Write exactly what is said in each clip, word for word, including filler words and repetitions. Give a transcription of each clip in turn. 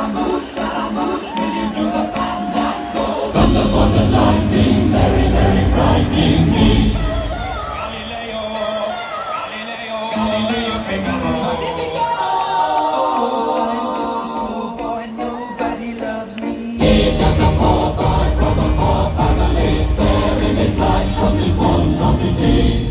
Scaramouche, Scaramouche, will you do the fandango? Thunderbolt and lightning, very, very frightening me. Galileo, Galileo, Galileo Figaro. Magnifico! Oh, I'm just a poor boy, nobody loves me. He's just a poor boy from a poor family, sparing his life from this monstrosity.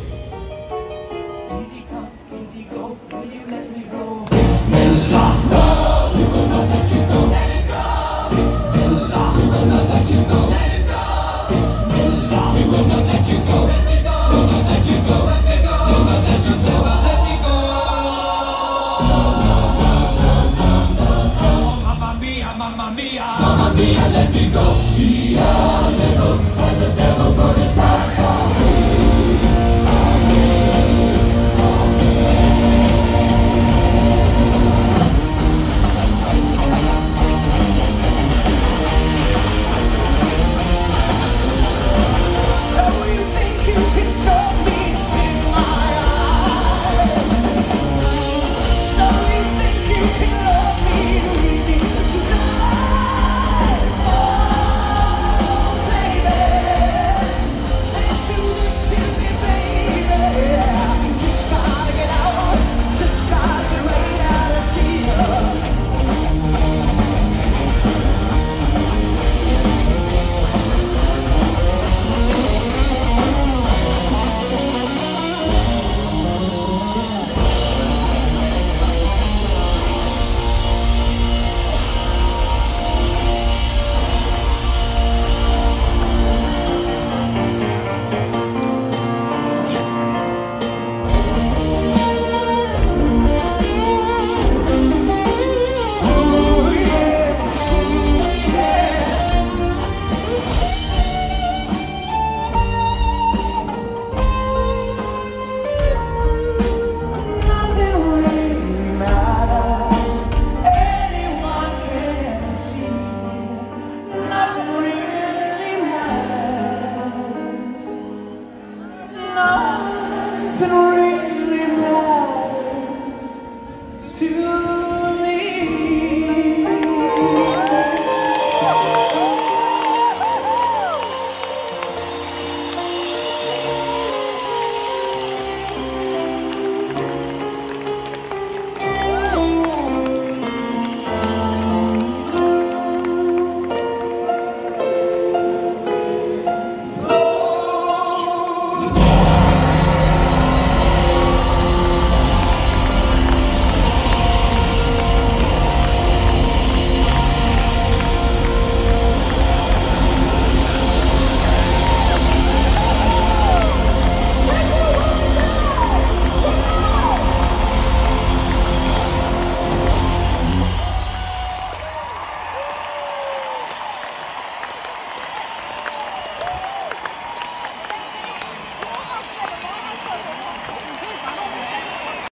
Easy come, easy go, will you let me go? Bismillah, no, we will not let you go. Let it go. Bismillah, we will not let you go. Let it go. Bismillah, we will not let you go. Let me go. We'll not let you go. Let me go. We'll not let you go. Let me go. No, no, no, no, no, no, no. Mamma mia, mamma mia, mamma mia, let me go. Beelzebub has a devil put aside.